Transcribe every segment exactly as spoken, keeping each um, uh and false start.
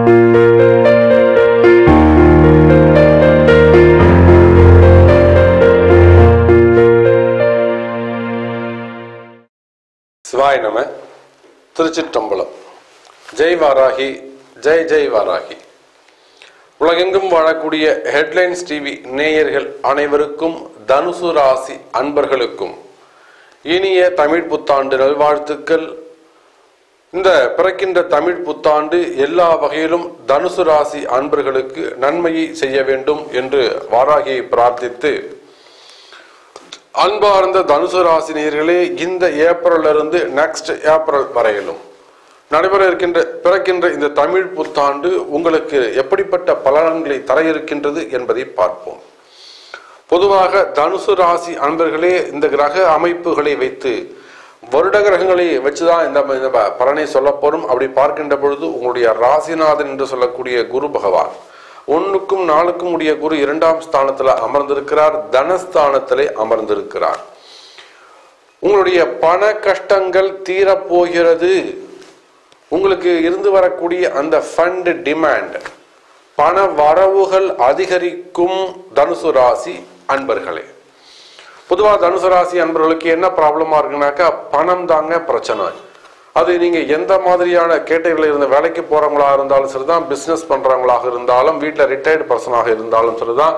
சிவாய நம. திருச்சிற்றம்பலம். ஜெய் வாராகி, ஜெய் ஜெய் வாராகி. உலகெங்கும் வாழக்கூடிய ஹெட்லைன்ஸ் டிவி நேயர்கள் அனைவருக்கும், தனுசு ராசி அன்பர்களுக்கும் இனிய தமிழ் புத்தாண்டு நல்வாழ்த்துக்கள். இந்த பிறக்கின்ற தமிழ் புத்தாண்டு எல்லா வகையிலும் தனுசு ராசி அன்பர்களுக்கு நன்மையை செய்ய வேண்டும் என்று வாராகியை பிரார்த்தித்து, அன்பார்ந்த தனுசு ராசி நேயர்களே, இந்த ஏப்ரல் இருந்து நெக்ஸ்ட் ஏப்ரல் வரையிலும் நடைபெற இருக்கின்ற பிறக்கின்ற இந்த தமிழ் புத்தாண்டு உங்களுக்கு எப்படிப்பட்ட பலன்களை தர இருக்கின்றது என்பதை பார்ப்போம். பொதுவாக தனுசு ராசி அன்பர்களே, இந்த கிரக அமைப்புகளை வைத்து, வருட கிரகங்களை வச்சுதான் இந்த பலனை சொல்ல போறோம். அப்படி பார்க்கின்ற பொழுது உங்களுடைய ராசிநாதன் என்று சொல்லக்கூடிய குரு பகவான் ஒன்னுக்கும் நாலுக்கும் உடைய குரு இரண்டாம் ஸ்தானத்துல அமர்ந்திருக்கிறார், தனஸ்தானத்திலே அமர்ந்திருக்கிறார். உங்களுடைய பண கஷ்டங்கள் தீரப்போகிறது. உங்களுக்கு இருந்து வரக்கூடிய அந்த ஃபண்ட் டிமாண்ட், பண வரவுகள் அதிகரிக்கும். தனுசு ராசி அன்பர்களே, பொதுவாக தனுசு ராசி அன்பர்களுக்கு என்ன ப்ராப்ளமா இருக்குனாக்கா, பணம் தாங்க பிரச்சனை. அது நீங்க எந்த மாதிரியான கேட்டகரியில் இருந்த வேலைக்கு போறவங்களா இருந்தாலும் சரிதான், பிசினஸ் பண்றவங்களாக இருந்தாலும், வீட்டில் ரிட்டையர்டு பர்சனாக இருந்தாலும் சரிதான்,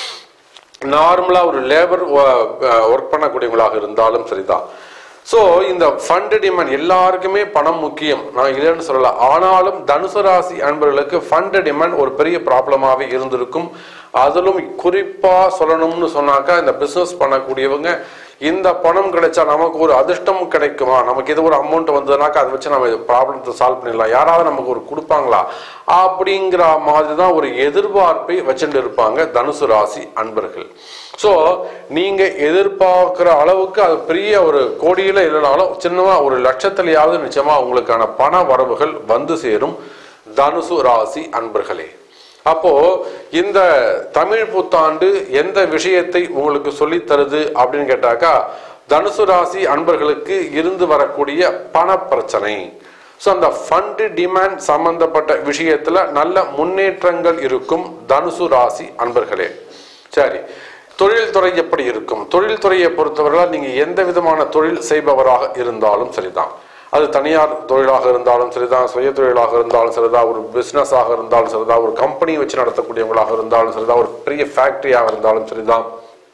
நார்மலா ஒரு லேபர் ஒர்க் பண்ணக்கூடியவங்களாக இருந்தாலும் சரிதான். ஸோ இந்த ஃபண்ட் டிமாண்ட் எல்லாருக்குமே பணம் முக்கியம், நான் இல்லைன்னு சொல்லல. ஆனாலும் தனுசு ராசி அன்பர்களுக்கு ஃபண்ட் டிமாண்ட் ஒரு பெரிய ப்ராப்ளமாகவே இருந்திருக்கும். அதிலும் குறிப்பா சொல்லணும்னு சொன்னாக்கா, இந்த பிசினஸ் பண்ணக்கூடியவங்க, இந்த பணம் கிடைச்சா நமக்கு ஒரு அதிர்ஷ்டம் கிடைக்குமா, நமக்கு ஏதோ ஒரு அமௌண்ட் வந்ததுனாக்கா அதை வச்சு நம்ம ப்ராப்ளத்தை சால்வ் பண்ணிடலாம், யாராவது நமக்கு ஒரு கொடுப்பாங்களா அப்படிங்கிற மாதிரி தான் ஒரு எதிர்பார்ப்பை வச்சுட்டு இருப்பாங்க தனுசு ராசி அன்பர்கள். ஸோ நீங்க எதிர்பார்க்கிற அளவுக்கு அது பெரிய ஒரு கோடியில இல்லைனாலும் சின்னமா ஒரு லட்சத்திலேயாவது நிச்சயமா உங்களுக்கான பண வரவுகள் வந்து சேரும் தனுசு ராசி அன்பர்களே. அப்போ இந்த தமிழ் புத்தாண்டு எந்த விஷயத்தை உங்களுக்கு சொல்லி தருது அப்படின்னு கேட்டாக்கா, தனுசு ராசி அன்பர்களுக்கு இருந்து வரக்கூடிய பண பிரச்சனை, ஸோ அந்த ஃபண்ட் டிமாண்ட் சம்பந்தப்பட்ட விஷயத்துல நல்ல முன்னேற்றங்கள் இருக்கும் தனுசு ராசி அன்பர்களே. சரி, தொழில்துறை எப்படி இருக்கும்? தொழில்துறையை பொறுத்தவரையில் நீங்க எந்த விதமான தொழில் செய்பவராக இருந்தாலும் சரிதான், அது தனியார் தொழிலாக இருந்தாலும் சரிதான், சுய தொழிலாக இருந்தாலும் சரிதான், ஒரு பிசினஸாக இருந்தாலும் சரிதான், ஒரு கம்பெனி வச்சு நடத்தக்கூடியவங்களாக இருந்தாலும் சரிதான், ஒரு பெரிய ஃபேக்டரியாக இருந்தாலும் சரிதான்,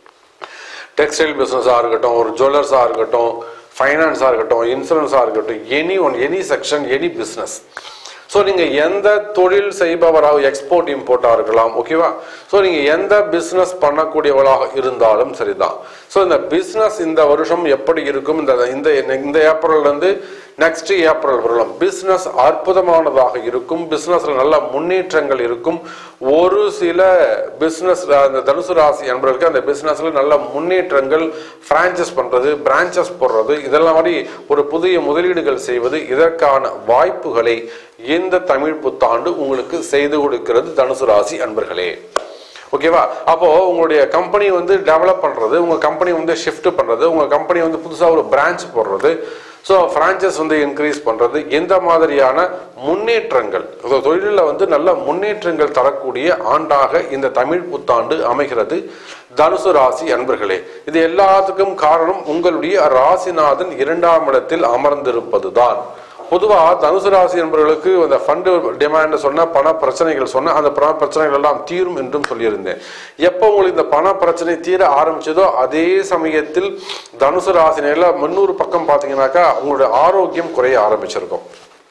டெக்ஸ்டைல் பிசினஸாக இருக்கட்டும், ஒரு ஜுவல்லர்ஸாக இருக்கட்டும், ஃபைனான்ஸாக இருக்கட்டும், இன்சூரன்ஸாக இருக்கட்டும், any one any section any business. So நீங்கள் எந்த தொழில் செய்பவராக, எக்ஸ்போர்ட் இம்போர்ட்டாக இருக்கலாம், ஓகேவா. ஸோ நீங்கள் எந்த பிஸ்னஸ் பண்ணக்கூடியவளாக இருந்தாலும் சரிதான். ஸோ இந்த பிஸ்னஸ் இந்த வருஷம் எப்படி இருக்கும், இந்த இந்த ஏப்ரல்லேருந்து நெக்ஸ்ட் ஏப்ரல் வரலாம், பிஸ்னஸ் அற்புதமானதாக இருக்கும். பிஸ்னஸ்ல நல்ல முன்னேற்றங்கள் இருக்கும். ஒரு சில பிஸ்னஸ் அந்த தனுசு ராசி என்பவர்களுக்கு அந்த பிஸ்னஸ்ல நல்ல முன்னேற்றங்கள், பிரான்சஸ் பண்றது, பிரான்சஸ் போடுறது, இதெல்லாம் மாதிரி ஒரு புதிய முதலீடுகள் செய்வது, இதற்கான வாய்ப்புகளை இந்த தமிழ் புத்தாண்டு உங்களுக்கு செய்து கொடுக்கிறது தனுசு ராசி அன்பர்களே. ஓகேவா. அப்போ உங்களுடைய கம்பெனி வந்து டெவலப் பண்றது, உங்க கம்பெனி வந்து ஷிஃப்ட் பண்றது, உங்க கம்பெனி வந்து புதுசா ஒரு பிரான்ச் போடுறது, ஸோ பிரான்சஸ் வந்து இன்க்ரீஸ் பண்றது, இந்த மாதிரியான முன்னேற்றங்கள் தொழிலில் வந்து நல்ல முன்னேற்றங்கள் தரக்கூடிய ஆண்டாக இந்த தமிழ் புத்தாண்டு அமைகிறது தனுசு ராசி அன்பர்களே. இது எல்லாத்துக்கும் காரணம் உங்களுடைய ராசிநாதன் இரண்டாம் இடத்தில் அமர்ந்திருப்பதுதான். பொதுவாக தனுசு ராசி என்பவர்களுக்கு அந்த ஃபண்டு டிமாண்ட் சொன்ன, பண பிரச்சனைகள் சொன்ன, அந்த பண பிரச்சனைகள் எல்லாம் தீரும் என்றும் சொல்லியிருந்தேன். எப்போ உங்களுக்கு இந்த பண பிரச்சனை தீர ஆரம்பிச்சதோ அதே சமயத்தில் தனுசு ராசினில முன்னூறு பக்கம் பார்த்தீங்கன்னாக்கா உங்களுடைய ஆரோக்கியம் குறைய ஆரம்பிச்சிருக்கும்.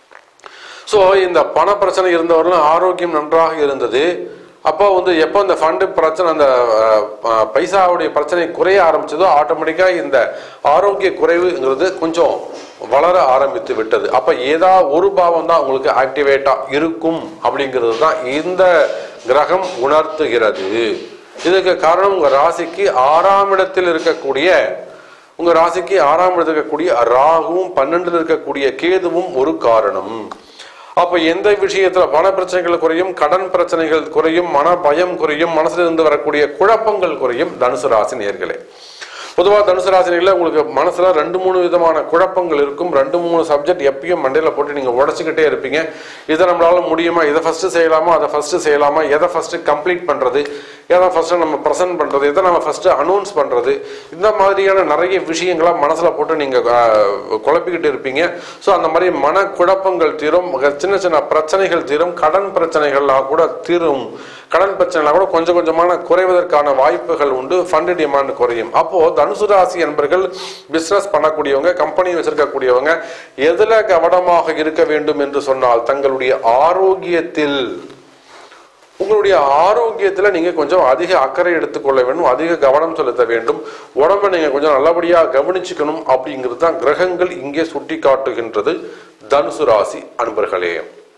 ஸோ இந்த பண பிரச்சனை இருந்தவர்களும் ஆரோக்கியம் நன்றாக இருந்தது. அப்போ வந்து எப்போ இந்த ஃபண்டு பிரச்சனை, அந்த பைசாவுடைய பிரச்சனை குறைய ஆரம்பிச்சதோ ஆட்டோமேட்டிக்காக இந்த ஆரோக்கிய குறைவுங்கிறது கொஞ்சம் வளர ஆரம்பித்து விட்டது. அப்ப ஏதா ஒரு பாவம் தான் உங்களுக்கு ஆக்டிவேட்டா இருக்கும் அப்படிங்கிறது தான் இந்த கிரகம் உணர்த்துகிறது. இதுக்கு காரணம் உங்க ராசிக்கு ஆறாம் இடத்தில் இருக்கக்கூடிய உங்க ராசிக்கு ஆறாம் இடத்தில் இருக்கக்கூடிய ராகுவும் பன்னெண்டில் இருக்கக்கூடிய கேதுவும் ஒரு காரணம். அப்ப எந்த விஷயத்துல பண பிரச்சனைகள் குறையும், கடன் பிரச்சனைகள் குறையும், மன பயம் குறையும், மனசுல இருந்து வரக்கூடிய குழப்பங்கள் குறையும் தனுசு ராசி நேயர்களே. பொதுவாக தனுசு ராசினிகளில் உங்களுக்கு மனசுல ரெண்டு மூணு விதமான குழப்பங்கள் இருக்கும். ரெண்டு மூணு சப்ஜெக்ட் எப்பயும் மண்டையில போட்டு நீங்க உடச்சிக்கிட்டே இருப்பீங்க. இதை நம்மளால முடியுமா, இதை ஃபர்ஸ்ட் செய்யலாமா, அதை ஃபர்ஸ்ட் செய்யலாமா, எதை ஃபர்ஸ்ட் கம்ப்ளீட் பண்றது, எதை ஃபர்ஸ்ட் நம்ம ப்ரெசென்ட் பண்றது, எதை நம்ம ஃபர்ஸ்ட் அனௌன்ஸ் பண்றது, இந்த மாதிரியான நிறைய விஷயங்களா மனசுல போட்டு நீங்க குழப்பிக்கிட்டு இருப்பீங்க. ஸோ அந்த மாதிரி மன குழப்பங்கள் தீரும், சின்ன சின்ன பிரச்சனைகள் தீரும், கடன் பிரச்சனைகள்லாம் கூட தீரும். கடன் பிரச்சனைலாம் கூட கொஞ்சம் கொஞ்சமான குறைவதற்கான வாய்ப்புகள் உண்டு. ஃபண்ட் டிமாண்ட் குறையும். அப்போ தனுசு ராசி என்பர்கள் பிசினஸ் பண்ணக்கூடியவங்க, கம்பெனி வச்சிருக்கக்கூடியவங்க எதுல கவனமாக இருக்க வேண்டும் என்று சொன்னால் தங்களுடைய ஆரோக்கியத்தில். உங்களுடைய ஆரோக்கியத்துல நீங்க கொஞ்சம் அதிக அக்கறை எடுத்துக்கொள்ள வேண்டும், அதிக கவனம் செலுத்த வேண்டும். உடம்பை நீங்க கொஞ்சம் நல்லபடியா கவனிச்சுக்கணும் அப்படிங்கிறது தான் கிரகங்கள் இங்கே சுட்டி காட்டுகின்றது தனுசு ராசி அன்பர்களே.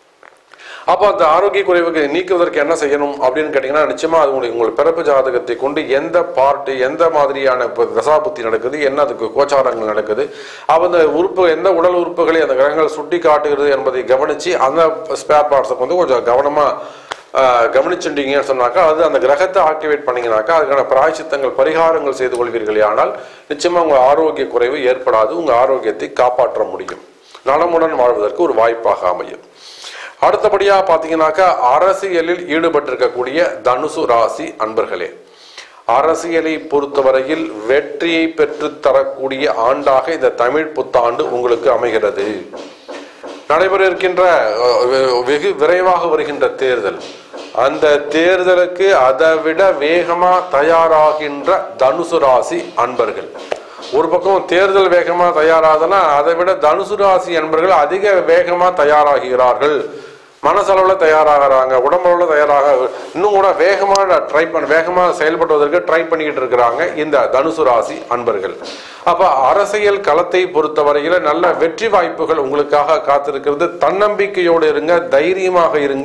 அப்போ அந்த ஆரோக்கிய குறைவுக்கு நீக்குவதற்கு என்ன செய்யணும் அப்படின்னு கேட்டீங்கன்னா, நிச்சயமா அது உங்களுக்கு உங்கள் பிறப்பு ஜாதகத்தை கொண்டு எந்த பார்ட்டு எந்த மாதிரியான தசாபுத்தி நடக்குது, என்ன அதுக்கு கோச்சாரங்கள் நடக்குது, அந்த உறுப்பு எந்த உடல் உறுப்புகளை அந்த கிரகங்கள் சுட்டி காட்டுகிறது என்பதை கவனிச்சு அந்த ஸ்பேர் பார்ட்ஸை வந்து கொஞ்சம் கவனமா கவனிச்சுட்டீங்கன்னு சொன்னாக்கா, அது அந்த கிரகத்தை ஆக்டிவேட் பண்ணீங்கன்னாக்கா அதுக்கான பிராயச்சித்தங்கள் பரிகாரங்கள் செய்து கொள்வீர்களே, ஆனால் நிச்சயமா உங்க ஆரோக்கிய குறைவு ஏற்படாது. உங்க ஆரோக்கியத்தை காப்பாற்ற முடியும், நலமுடன் வாழ்வதற்கு ஒரு வாய்ப்பாக அமையும். அடுத்தபடியா பாத்தீங்கன்னாக்கா, அரசியலில் ஈடுபட்டிருக்கக்கூடிய தனுசு ராசி அன்பர்களே, அரசியலை பொறுத்தவரையில் வெற்றியை பெற்று தரக்கூடிய ஆண்டாக இந்த தமிழ் புத்தாண்டு உங்களுக்கு அமைகிறது. நடைபெற இருக்கின்ற வெகு விரைவாக வருகின்ற தேர்தல், அந்த தேர்தலுக்கு அதை விட வேகமா தயாராகின்ற தனுசு ராசி அன்பர்கள். ஒரு பக்கம் தேர்தல் வேகமா தயாராகுதுன்னா அதை விட தனுசு ராசி அன்பர்கள் அதிக வேகமா தயாராகிறார்கள். மனசளவுல தயாராகிறாங்க, உடம்பளவுல தயாராக இன்னும் கூட வேகமா ட்ரை பண்ண வேகமா செயல்படுவதற்கு ட்ரை பண்ணிக்கிட்டு இருக்கிறாங்க இந்த தனுசு ராசி அன்பர்கள். அப்ப அரசியல் களத்தை பொறுத்தவரையில நல்ல வெற்றி வாய்ப்புகள் உங்களுக்காக காத்திருக்கிறது. தன்னம்பிக்கையோடு இருங்க, தைரியமாக இருங்க,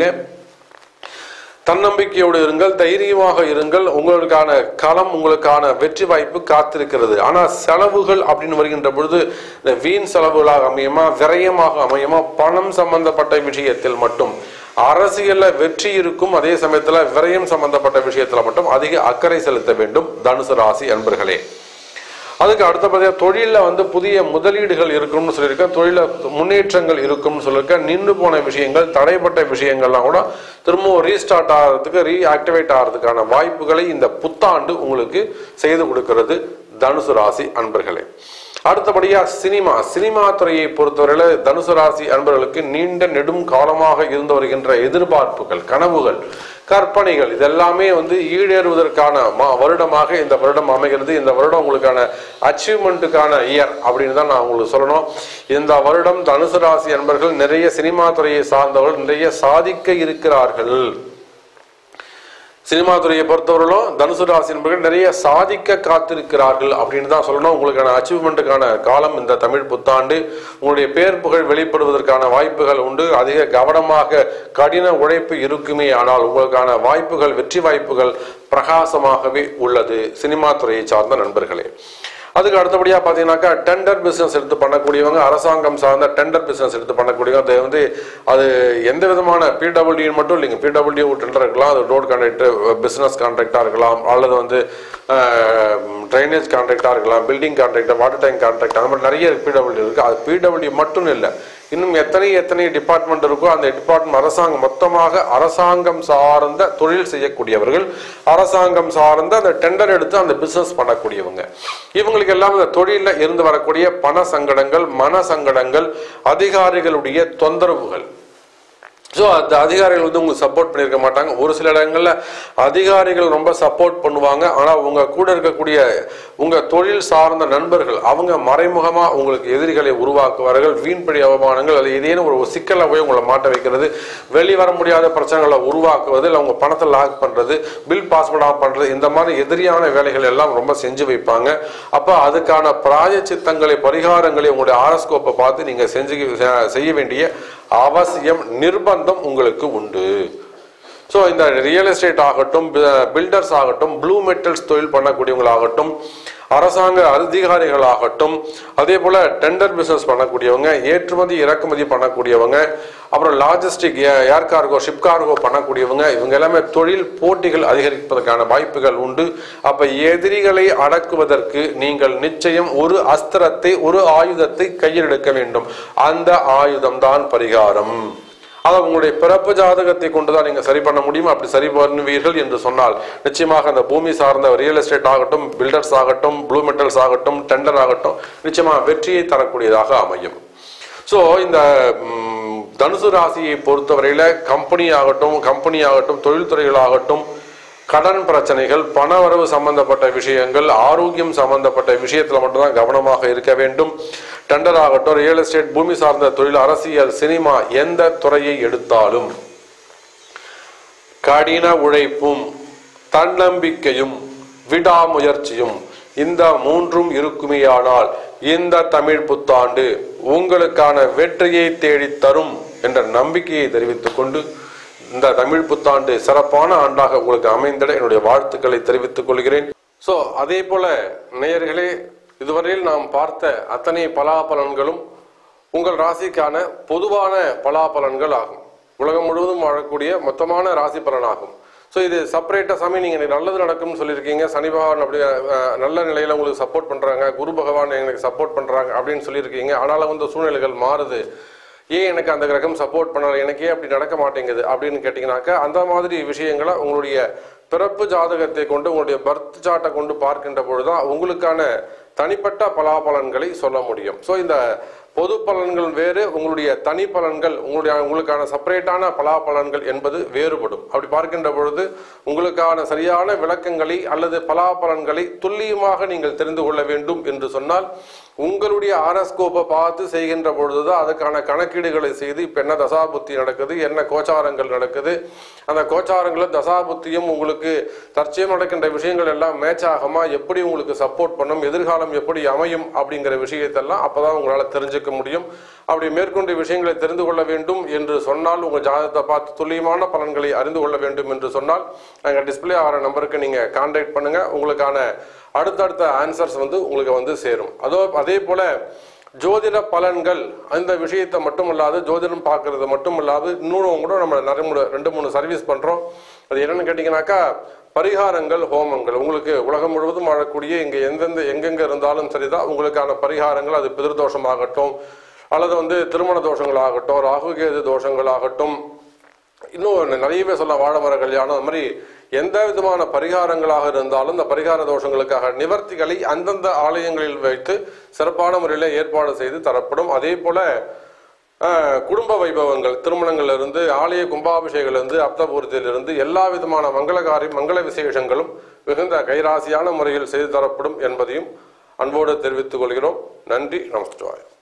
தன்னம்பிக்கையோடு இருங்கள், தைரியமாக இருங்கள். உங்களுக்கான களம், உங்களுக்கான வெற்றி வாய்ப்பு காத்திருக்கிறது. ஆனா செலவுகள் அப்படின்னு வருகின்ற பொழுது இந்த வீண் செலவுகளாக அமையுமா, விரயமாக அமையுமா, பணம் சம்பந்தப்பட்ட விஷயத்தில் மட்டும் அரசியல்ல வெற்றி இருக்கும், அதே சமயத்துல விரயம் சம்பந்தப்பட்ட விஷயத்துல மட்டும் அதிக அக்கறை செலுத்த வேண்டும் தனுசு ராசி அன்பர்களே. அதுக்கு அடுத்தபடியா தொழில வந்து புதிய முதலீடுகள் இருக்கும்னு சொல்லியிருக்கேன், தொழில முன்னேற்றங்கள் இருக்கும்னு சொல்லியிருக்கேன். நின்று போன விஷயங்கள், தடைப்பட்ட விஷயங்கள்லாம் கூட திரும்பவும் ரீஸ்டார்ட் ஆகிறதுக்கு, ரீஆக்டிவேட் ஆகிறதுக்கான வாய்ப்புகளை இந்த புத்தாண்டு உங்களுக்கு செய்து கொடுக்கிறது தனுசு ராசி அன்பர்களே. அடுத்தபடியா சினிமா சினிமா துறையை பொறுத்தவரையில தனுசு ராசி அன்பர்களுக்கு நீண்ட நெடும் காலமாக இருந்து வருகின்ற எதிர்பார்ப்புகள், கனவுகள், கற்பனைகள் இதெல்லாமே வந்து ஈடேறுவதற்கான வருடமாக இந்த வருடம் அமைகிறது. இந்த வருடம் உங்களுக்கான அச்சீவ்மெண்ட்டுக்கான இயர் அப்படின்னு தான் நான் உங்களுக்கு சொல்லணும். இந்த வருடம் தனுசு ராசி அன்பர்கள் நிறைய சினிமா துறையை சார்ந்தவர்கள் நிறைய சாதிக்க இருக்கிறார்கள். சினிமா துறையை பொறுத்தவரையிலும் தனுசு ராசி என்பவர்கள் நிறைய சாதிக்க காத்திருக்கிறார்கள் அப்படின்னு தான் சொல்லணும். உங்களுக்கான அச்சீவ்மெண்ட்டுக்கான காலம் இந்த தமிழ் புத்தாண்டு. உங்களுடைய பேர் புகழ் வெளிப்படுவதற்கான வாய்ப்புகள் உண்டு. அதிக கவனமாக கடின உழைப்பு இருக்குமே, ஆனால் உங்களுக்கான வாய்ப்புகள், வெற்றி வாய்ப்புகள் பிரகாசமாகவே உள்ளது சினிமா துறையை சார்ந்த நண்பர்களே. அதுக்கு அடுத்தபடியா பாத்தீங்கன்னாக்கா டெண்டர் பிசினஸ் எடுத்து பண்ணக்கூடியவங்க, அரசாங்கம் சார்ந்த டெண்டர் பிசினஸ் எடுத்து பண்ணக்கூடியவங்க, அது வந்து அது எந்த விதமான பிடபிள்யூ மட்டும் இல்லைங்க, பிடபிள்யூ டெண்டர் இருக்கலாம், அது ரோட் கான்ட்ராக்டர், பிசினஸ் கான்ட்ராக்டா இருக்கலாம், அல்லது வந்து ட்ரைனேஜ் கான்ட்ராக்டா இருக்கலாம், building contractor, water tank contract, அந்த மாதிரி நிறைய பிடபிள்யூ இருக்கு. அது பிடபிள்யூ மட்டும் இல்லை, இன்னும் எத்தனை எத்தனை டிபார்ட்மெண்ட் இருக்கோ அந்த டிபார்ட்மெண்ட் அரசாங்கம் மொத்தமாக அரசாங்கம் சார்ந்த தொழில் செய்யக்கூடியவர்கள், அரசாங்கம் சார்ந்த அந்த டெண்டர் எடுத்து அந்த பிசினஸ் பண்ணக்கூடியவங்க, இவங்களுக்கு எல்லாம் இந்த தொழில இருந்து வரக்கூடிய பண சங்கடங்கள், மன சங்கடங்கள், அதிகாரிகளுடைய தொந்தரவுகள். ஸோ அந்த அதிகாரிகள் வந்து உங்களுக்கு சப்போர்ட் பண்ணியிருக்க மாட்டாங்க. ஒரு சில இடங்கள்ல அதிகாரிகள் ரொம்ப சப்போர்ட் பண்ணுவாங்க, ஆனால் உங்க கூட இருக்கக்கூடிய உங்க தொழில் சார்ந்த நண்பர்கள் அவங்க மறைமுகமா உங்களுக்கு எதிரிகளை உருவாக்குவார்கள். வீண்படி அவமானங்கள், அது ஏதேனும் ஒரு சிக்கலை போய் உங்களை மாட்ட வைக்கிறது, வெளிவர முடியாத பிரச்சனைகளை உருவாக்குவது, இல்லை உங்க பணத்தை லாக் பண்றது, பில் பாஸ் பண்ணாம பண்றது, இந்த மாதிரி எதிரியான வேலைகள் எல்லாம் ரொம்ப செஞ்சு வைப்பாங்க. அப்ப அதுக்கான பிராயச்சித்தங்களை, பரிகாரங்களை உங்களுடைய ஆரஸ்கோப்பை பார்த்து நீங்க செஞ்சு செய்ய வேண்டிய அவசியம், நிர்பந்தம் உங்களுக்கு உண்டு. ஸோ இந்த ரியல் எஸ்டேட் ஆகட்டும், பில்டர்ஸ் ஆகட்டும், ப்ளூ மெட்டல்ஸ் தொழில் பண்ணக்கூடியவங்களாகட்டும், அரசாங்க அதிகாரிகளாகட்டும், அதே போல டெண்டர் பிசினஸ் பண்ணக்கூடியவங்க, ஏற்றுமதி இறக்குமதி பண்ணக்கூடியவங்க, அப்புறம் logistic, air cargo, ship cargo பண்ணக்கூடியவங்க, இவங்க எல்லாமே தொழில் போட்டிகள் அதிகரிப்பதற்கான வாய்ப்புகள் உண்டு. அப்ப எதிரிகளை அடக்குவதற்கு நீங்கள் நிச்சயம் ஒரு அஸ்திரத்தை, ஒரு ஆயுதத்தை கையில் எடுக்க வேண்டும். அந்த ஆயுதம் தான் பரிகாரம். அதை உங்களுடைய பிறப்பு ஜாதகத்தை கொண்டுதான் நீங்க சரி பண்ண முடியும். அப்படி சரி பண்ணுவீர்கள் என்று சொன்னால் நிச்சயமாக அந்த பூமி சார்ந்த ரியல் எஸ்டேட் ஆகட்டும், பில்டர்ஸ் ஆகட்டும், ப்ளூ மெட்டல்ஸ் ஆகட்டும், டெண்டர் ஆகட்டும், நிச்சயமாக வெற்றியை தரக்கூடியதாக அமையும். ஸோ இந்த தனுசு ராசியை பொறுத்தவரையில கம்பெனி ஆகட்டும், கம்பெனி ஆகட்டும், தொழில்துறைகளாகட்டும், கடன் பிரச்சனைகள், பண வரவு சம்பந்தப்பட்ட விஷயங்கள், ஆரோக்கியம் சம்பந்தப்பட்ட விஷயத்துல மட்டும்தான் கவனமாக இருக்க வேண்டும். டெண்டர் ஆகட்டும், ரியல் எஸ்டேட், பூமி சார்ந்த தொழில், அரசியல், சினிமா, எந்த துறையை எடுத்தாலும் கடின உழைப்பும் தன்னம்பிக்கையும் விடாமுயற்சியும் இந்த மூன்றும் இருக்குமேயானால் இந்த தமிழ் புத்தாண்டு உங்களுக்கான வெற்றியை தேடி தரும் என்ற நம்பிக்கையை தெரிவித்துக் கொண்டு இந்த தமிழ் புத்தாண்டு சிறப்பான ஆண்டாக உங்களுக்கு அமைந்திட என்னுடைய வாழ்த்துக்களை தெரிவித்துக் கொள்கிறேன். சோ அதே போல நேயர்களே, இதுவரையில் நாம் பார்த்த அத்தனை பலாபலன்களும் உங்கள் ராசிக்கான பொதுவான பலாபலன்கள் ஆகும். உலகம் முழுவதும் வாழக்கூடிய மொத்தமான ராசி பலனாகும். ஸோ இது செப்பரேட்டா சாமி நீங்க நல்லது நடக்கும்னு சொல்லியிருக்கீங்க, சனி பகவான் அப்படி நல்ல நிலையில உங்களுக்கு சப்போர்ட் பண்றாங்க, குரு பகவான் எனக்கு சப்போர்ட் பண்றாங்க அப்படின்னு சொல்லியிருக்கீங்க. ஆனாலும் வந்து சூழ்நிலைகள் மாறுது, ஏன் எனக்கு அந்த கிரகம் சப்போர்ட் பண்ணல, எனக்கே அப்படி நடக்க மாட்டேங்குது அப்படின்னு கேட்டீங்கன்னாக்கா, அந்த மாதிரி விஷயங்களை உங்களுடைய பிறப்பு ஜாதகத்தை கொண்டு, உங்களுடைய பர்த் சார்ட்டை கொண்டு பார்க்கின்ற பொழுதுதான் உங்களுக்கான தனிப்பட்ட பலாபலன்களை சொல்ல முடியும். ஸோ இந்த பொது பலன்கள் வேறு, உங்களுடைய தனி பலன்கள், உங்களுடைய உங்களுக்கான செப்பரேட்டான பலாபலன்கள் என்பது வேறுபடும். அப்படி பார்க்கின்ற பொழுது உங்களுக்கான சரியான விளக்கங்களை அல்லது பலாபலன்களை துல்லியமாக நீங்கள் தெரிந்து கொள்ள வேண்டும் என்று சொன்னால் உங்களுடைய ஆரஸ்கோப்பை பார்த்து செய்கின்ற பொழுதுதான் அதுக்கான கணக்கீடுகளை செய்து இப்ப என்ன தசாபுத்தி நடக்குது, என்ன கோச்சாரங்கள் நடக்குது, அந்த கோச்சாரங்களும் தசாபுத்தியும் உங்களுக்கு தற்சயம் நடக்கின்ற விஷயங்கள் எல்லாம் மேட்ச் ஆகுமா, எப்படி உங்களுக்கு சப்போர்ட் பண்ணும், எதிர்காலம் எப்படி அமையும் அப்படிங்கிற விஷயத்தெல்லாம் அப்பதான் உங்களால தெரிஞ்சுக்க முடியும். அப்படி மேற்கொண்ட விஷயங்களை தெரிந்து கொள்ள வேண்டும் என்று சொன்னால், உங்க ஜாதகத்தை பார்த்து துல்லியமான பலன்களை அறிந்து கொள்ள வேண்டும் என்று சொன்னால் நாங்க டிஸ்பிளே ஆகிற நம்பருக்கு நீங்க கான்டாக்ட் பண்ணுங்க. உங்களுக்கான அடுத்தடுத்த ஆன்சர்ஸ் வந்து உங்களுக்கு வந்து சேரும். அதோ அதே போல ஜோதிட பலன்கள் அந்த விஷயத்தை மட்டும் இல்லாது, ஜோதிடம் பார்க்கறது மட்டும் இல்லாது இன்னும் கூட நம்ம நிறைய ரெண்டு மூணு சர்வீஸ் பண்றோம். அது என்னன்னு கேட்டீங்கன்னாக்கா, பரிகாரங்கள், ஹோமங்கள். உங்களுக்கு உலகம் முழுவதும் வாழக்கூடிய இங்க எந்தெந்த எங்கெங்க இருந்தாலும் சரிதான் உங்களுக்கான பரிகாரங்கள், அது பிதிர்தோஷமாகட்டும் அல்லது வந்து திருமண தோஷங்களாகட்டும், ராகுகேது தோஷங்களாகட்டும், இன்னும் நிறையவே சொல்ல, வாழமர கல்யாணம், அந்த மாதிரி எந்த விதமான பரிகாரங்களாக இருந்தாலும் இந்த பரிகார தோஷங்களுக்காக நிவர்த்திகளை அந்தந்த ஆலயங்களில் வைத்து சிறப்பான முறையில் ஏற்பாடு செய்து தரப்படும். அதே போல குடும்ப வைபவங்கள், திருமணங்கள்ல இருந்து ஆலய கும்பாபிஷேகத்திலிருந்து அப்தபூர்த்தியிலிருந்து எல்லா விதமான மங்களகாரி மங்கள விசேஷங்களும் மிகுந்த கைராசியான முறையில் செய்து தரப்படும் என்பதையும் அன்போடு தெரிவித்துக் கொள்கிறோம். நன்றி, நமஸ்காரம்.